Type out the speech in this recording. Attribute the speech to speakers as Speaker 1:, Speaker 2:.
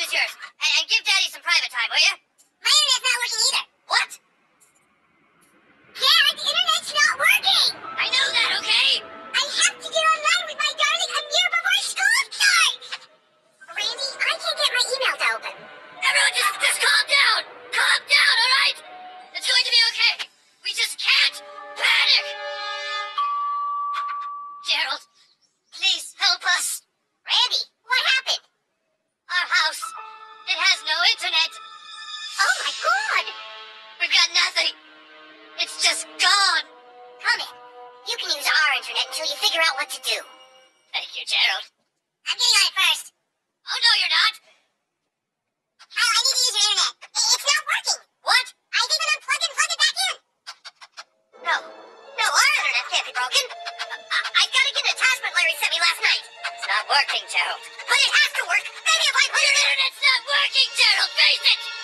Speaker 1: is yours. And give Daddy some private time, will you? My internet's not working either. What? Dad, the internet's not working. I know that, okay? I have to get online with my darling Amir before school starts. Randy, I can't get my email to open. Everyone just calm down. Calm down, all right? It's going to be okay. We just can't panic. Gerald, please help us. Randy, what happened? Our house, it has no internet. Oh my God! We've got nothing. It's just gone. Come in. You can use our internet until you figure out what to do. Thank you, Gerald. I'm getting on it first. Oh, no, you're not. I need to use your internet. It's not working. What? I even unplugged and plugged it back in. No, our internet can't be broken. I've got to get an attachment Larry sent me last night. It's not working, Gerald. But it has to work. Maybe if I put your internet's not working, Gerald. Face it.